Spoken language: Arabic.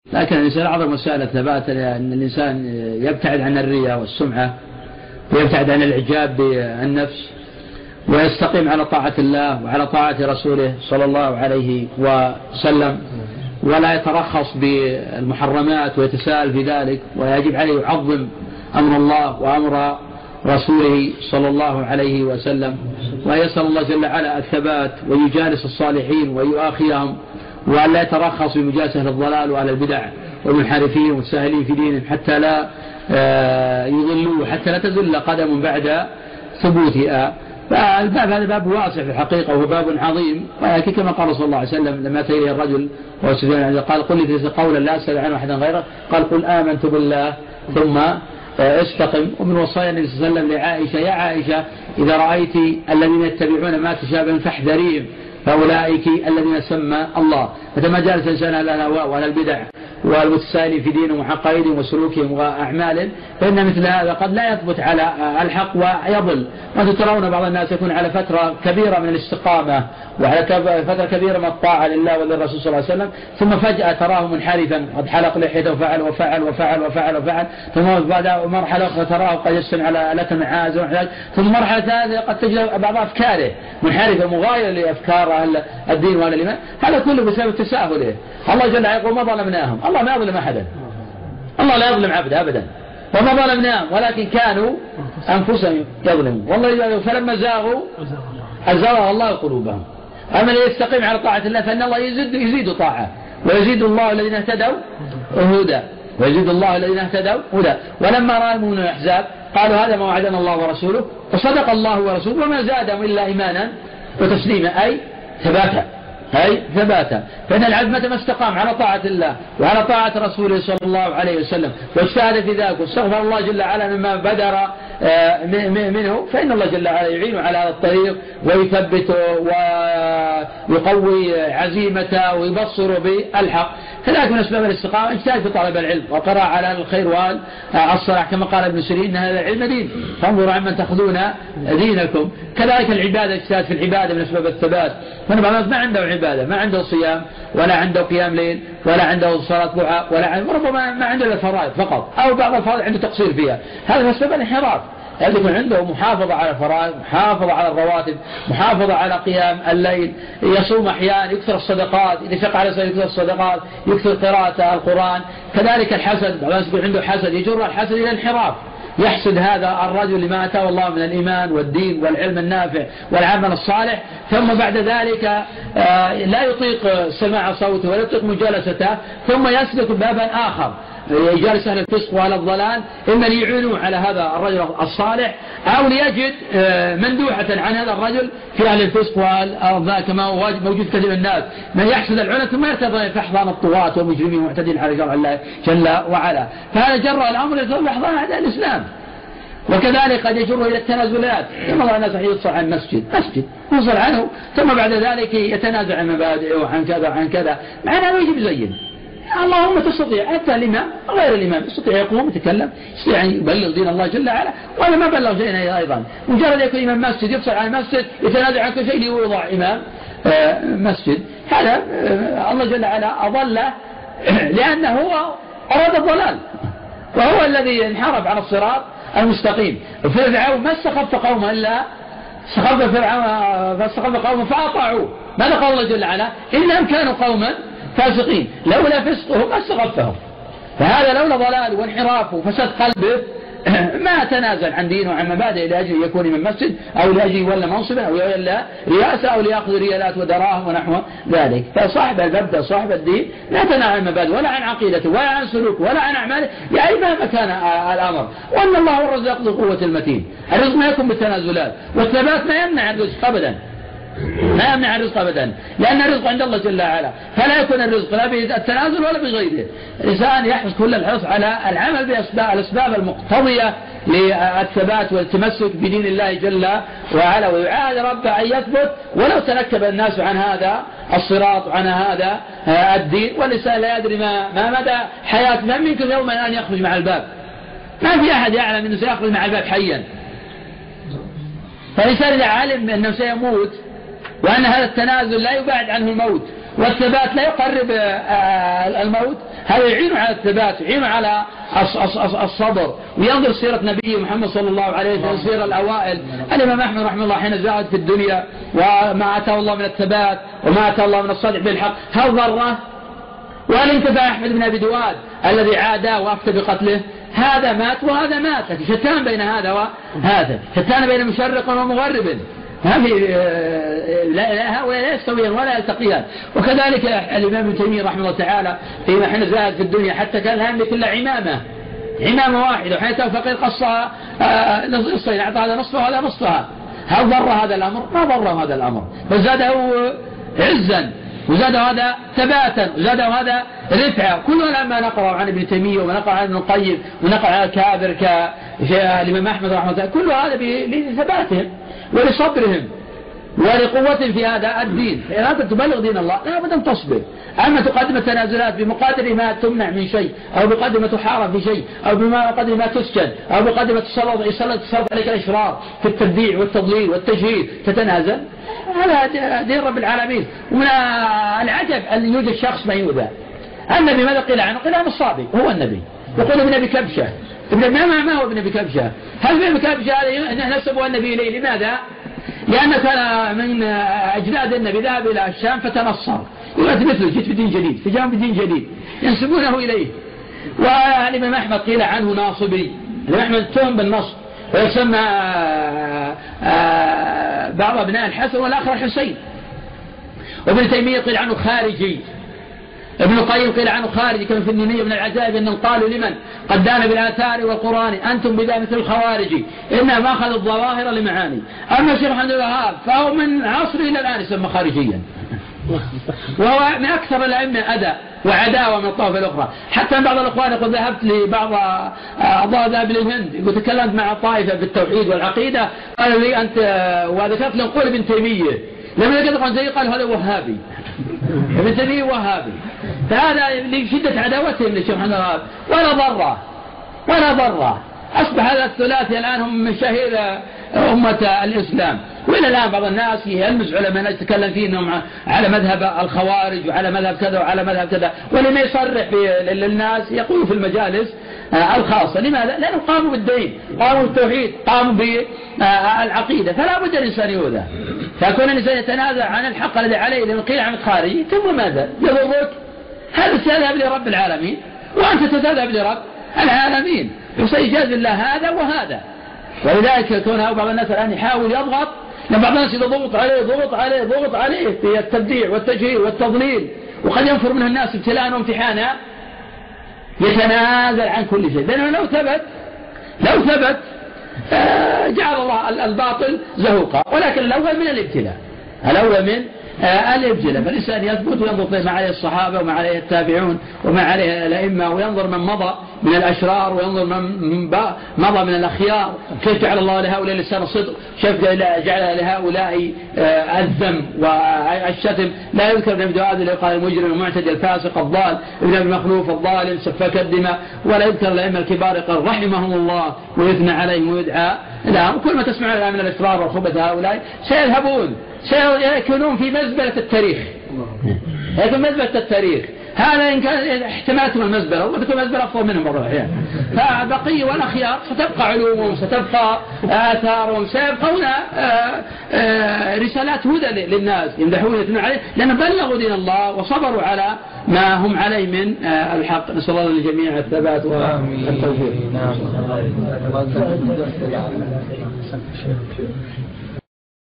لكن الإنسان أعظم وسائل الثبات أن الإنسان يبتعد عن الرياء والسمعة، ويبتعد عن الإعجاب بالنفس، ويستقيم على طاعة الله وعلى طاعة رسوله صلى الله عليه وسلم، ولا يترخص بالمحرمات ويتساءل في ذلك، ويجب عليه يعظم أمر الله وأمر رسوله صلى الله عليه وسلم، ويسأل الله جل وعلا الثبات، ويجالس الصالحين ويؤاخيهم، وأن لا يترخص بمجالسة أهل الضلال وأهل البدع والمنحرفين والساهلين في دينهم، حتى لا يضلوا، حتى لا تزل قدم بعد ثبوتها. فالباب هذا باب واسع في الحقيقة، وهو باب عظيم، ولكن كما قال صلى الله عليه وسلم لما أتى إليه الرجل قال قل لي قولا لا أسأل عنه أحدا غيره، قال قل آمنت بالله ثم استقم. ومن وصايا النبي صلى الله عليه وسلم لعائشة: يا عائشة إذا رأيت الذين يتبعون ما تشابه فاحذريهم، فأولئك الذين سمى الله. فلما جالس الإنسان على الهواء وعلى البدع والمتسائلين في دينهم وعقائدهم وسلوكهم وأعمالهم، فإن مثل هذا قد لا يثبت على الحق ويضل. وأنتم ترون بعض الناس يكون على فترة كبيرة من الاستقامة وعلى فترة كبيرة من الطاعة لله وللرسول صلى الله عليه وسلم، ثم فجأة تراه منحرفا، قد حلق لحيته وفعل وفعل وفعل وفعل وفعل، ثم بعد مرحلة أخرى تراه قد يجتمع على لكم عاز، ثم مرحلة ثالثة قد تجد بعض أفكاره منحرفة مغايرة لأفكار أهل الدين وأهل الإيمان. هذا كله بسبب تساهله. الله جل وعلا يقول: ما ظلمناهم. الله ما يظلم أحدا، الله لا يظلم عبدا أبدا، وما ظلمناهم ولكن كانوا أنفسهم يظلمون. والله فلما زاغوا أزاغ الله قلوبهم. أما اللي يستقيم على طاعة الله فإن الله يزيد طاعة، ويزيد الله الذين اهتدوا هدى، ويزيد الله الذين اهتدوا هدى. ولما رأى المؤمنون الأحزاب قالوا: هذا ما وعدنا الله ورسوله، وصدق الله ورسوله وما زادهم إلا إيمانا وتسليما، أي ثباتا. فإن العبد متى ما استقام على طاعة الله وعلى طاعة رسوله صلى الله عليه وسلم واجتهد في ذلك واستغفر الله جل وعلا مما بدر منه، فإن الله جل وعلا يعينه على هذا الطريق ويثبته ويقوي عزيمته ويبصره بالحق. كذلك من أسباب الاستقامة اجتهاد في طلب العلم وقراءة على الخير والصلاح، كما قال ابن سيرين: إن هذا العلم دين فانظروا عمن تأخذون دينكم. كذلك العبادة، اجتهاد في العبادة من أسباب الثبات. من بعض الناس ما عنده عبادة، ما عنده صيام ولا عنده قيام ليل ولا عنده صلاة ضحى ولا ربما ما عنده الفرائض فقط، أو بعض الفرائض عنده تقصير فيها. هذا من أسباب الانحراف. يكون عنده محافظة على الفرائض، محافظة على الرواتب، محافظة على قيام الليل، يصوم أحيانا، يكثر الصدقات، إذا شق على يكثر الصدقات، يكثر قراءة القرآن. كذلك الحسد، بعض الناس يكون عنده حسد يجر الحسد إلى الانحراف، يحسد هذا الرجل لما أتاه الله من الإيمان والدين والعلم النافع والعمل الصالح، ثم بعد ذلك لا يطيق سماع صوته ولا يطيق مجالسته، ثم يسلك بابا آخر يجالس أهل الفسق وأهل الضلال، إما ليعينوا على هذا الرجل الصالح أو ليجد مندوحة عن هذا الرجل في أهل الفسق والضلال، كما هو موجود كثير من الناس من يحسد العنة ثم يرتضي في أحضان الطغاة والمجرمين المعتدين على شرع الله جل وعلا. فهذا جرى الأمر يرتضي أحضان هذا الإسلام. وكذلك قد يجر إلى التنازلات، كما رأى الناس يصل عن مسجد يصل عنه، ثم بعد ذلك يتنازع عن مبادئه وعن كذا وعن كذا، مع أنه يجب زين. اللهم تستطيع حتى الإمام غير الإمام يستطيع يقوم يتكلم، يستطيع أن يبلغ دين الله جل وعلا، وأنا ما بلغ شيئا أيضا. مجرد يكون إمام مسجد يفصل عن المسجد يتنازع عن كل شيء ليوضع إمام مسجد، هذا الله جل وعلا أضله لأنه هو أراد الضلال، وهو الذي انحرف عن الصراط المستقيم. فرعون ما استخف قوما إلا فاستخف قوما فأطاعوه. ماذا قال الله جل وعلا؟ إنهم كانوا قوما فاسقين لولا فسقهم ما استغفهم. فهذا لولا ضلال وانحراف وفساد قلبه ما تنازل عن دينه وعن مبادئه لأجل يكون من مسجد أو لأجل يولى منصبا أو يولى رئاسة أو ليأخذ ريالات ودراهم ونحو ذلك. فصاحب المبدأ صاحب الدين لا تنهى عن مبادئه ولا عن عقيدته ولا عن سلوكه ولا عن أعماله، يعني مهما كان الأمر. وأن الله هو الرزاق ذو القوة المتين. الرزق ما يكون بالتنازلات، والثبات ما يمنع الرزق أبدا، لا يمنع الرزق أبدا، لأن الرزق عند الله جل وعلا، فلا يكون الرزق لا بالتنازل ولا بغيره. الإنسان يحرص كل الحرص على العمل بالأسباب المقتضية للثبات والتمسك بدين الله جل وعلا، ويعاهد ربه أن يثبت ولو تنكب الناس عن هذا الصراط وعن هذا الدين. والإنسان لا يدري ما مدى حياته، من منكم يوما أن يخرج مع الباب، ما في أحد يعلم أنه سيخرج مع الباب حيا. فالإنسان إذا علم أنه سيموت وأن هذا التنازل لا يبعد عنه الموت والثبات لا يقرب الموت، هذا يعين على الثبات، يعين على الصبر، وينظر سيرة نبيه محمد صلى الله عليه وسلم، سيرة الأوائل. الإمام أحمد رحمه الله حين زاد في الدنيا وما أتاه الله من الثبات وما أتاه الله من الصدق بالحق، هل ضره؟ وهل انتفع أحمد بن أبي دواد الذي عاداه وأفتى بقتله؟ هذا مات وهذا مات، لكن شتان بين هذا وهذا، شتان بين مشرق ومغرب، هؤلاء لا يستويان ولا يلتقيان. وكذلك الإمام ابن تيمية رحمه الله تعالى حين زاد في الدنيا حتى كان لا يملك إلا عمامة واحدة، وحين كان فقير قصها نصفين، أعطى هذا نصفها وهذا نصفها. هل ضر هذا الأمر؟ ما ضر هذا الأمر، بل زاده عزا، وزاده هذا ثباتا، وزاده هذا رفعة. كلنا ما نقرأ عن ابن تيمية ونقرأ عن ابن القيم ونقرأ عن الكابر كالإمام أحمد رحمه الله، كل هذا لثباتهم ولصبرهم ولقوتهم في هذا الدين. إذا أنت تبلغ دين الله لا بد أن تصبر. أما تقدم التنازلات بمقدر ما تمنع من شيء، أو بقدر ما تحارب في شيء، أو بقدر ما تسجن، أو بقدر ما تسلط عليك الإشرار في التبديع والتضليل والتجهيل، تتنازل، هذا دين رب العالمين. ومن العجب أن يوجد شخص ما يؤذى. النبي ماذا قيل عنه؟ قيل عنه الصابي، هو النبي. يقول ابن أبي كبشة، ما هو ابن أبي كبشة؟ هل ابن أبي كبشة نسبه النبي إليه؟ لماذا؟ لأنه كان من أجداد النبي، ذهب إلى الشام فتنصر، يقول مثله جئت بدين جديد، فجاءوا بدين جديد ينسبونه إليه. والإمام أحمد قيل عنه ناصبي، الإمام أحمد اتهم بالنصب، ويسمى بعض أبناء الحسن والآخر الحسين. وابن تيمية قيل عنه خارجي، ابن القيم قيل عنه خارجي، كما في النونية من العجائب أنهم قالوا لمن قد دان بالآثار والقرآن أنتم بذا مثل الخوارج إنما ما أخذ الظواهر لمعاني. أما الشيخ محمد الوهاب فهو من عصره إلى الآن يسمى خارجيا، وهو من أكثر الأئمة أذى وعداوة من الطائفة الأخرى. حتى بعض الأخوان يقول ذهبت لبعض أعضاء ذهب للهند، يقول تكلمت مع الطائفة بالتوحيد والعقيدة، قالوا لي أنت وذكرت لهم قول ابن تيمية، لما ذكرت زي قالوا هذا وهابي، ابن تيمية وهابي. فهذا لشدة عداوتهم للشيخ محمد الوهاب، ولا ضره. أصبح هذا الثلاثي الآن هم من شهير أمة الإسلام. وإلى الآن بعض الناس يلمز علماء يتكلم فيه أنهم على مذهب الخوارج وعلى مذهب كذا وعلى مذهب كذا، ولما يصرح للناس يقول في المجالس الخاصة. لماذا؟ لأنهم قاموا بالدين، قاموا بالتوحيد، قاموا بالعقيدة، فلا بد الإنسان يؤذى. فكون الإنسان يتنازع عن الحق الذي عليه لأنه قيل عن خارجي، ثم ماذا؟ يضرك؟ هذا تذهب لرب العالمين وأنت تذهب لرب العالمين، وسيجازي الله هذا وهذا. ولذلك كون بعض الناس الآن يحاول يضغط، لأن بعض الناس إذا ضغط عليه في التبديع والتجهيل والتضليل، وقد ينفر منه الناس ابتلاء وامتحانا، يتنازل عن كل شيء. لأنه لو ثبت جعل الله الباطل زهوقا. ولكن الأول من الابتلاء، فالإنسان يثبت وينظر ما عليه الصحابة وما عليه التابعون وما عليه الأئمة، وينظر من مضى من الأشرار، وينظر من مضى من الأخيار، كيف جعل الله لهؤلاء لسان الصدق، كيف جعل لهؤلاء الذم والشتم. لا يذكر ابن أبي اللي قال المجرم المعتدي الفاسق الضال، ابن أبي مخلوف الظالم سفاك الدماء، ولا يذكر الأئمة الكبار قال رحمهم الله ويثنى عليهم ويدعى لهم. كل ما تسمع الآن من الإصرار والخبث هؤلاء سيكونون في مزبلة التاريخ. لكن مزبلة التاريخ هذا إن كان احتمالتهم المزبلة، والله تكون مزبلة أفضل منهم بعض الأحيان. فبقية والأخيار ستبقى علومهم، ستبقى آثارهم، سيبقون رسالات هدى للناس يمدحون ويثنون عليه، لأن بلغوا دين الله وصبروا على ما هم عليه من الحق. نسأل الله للجميع الثبات والتوفيق.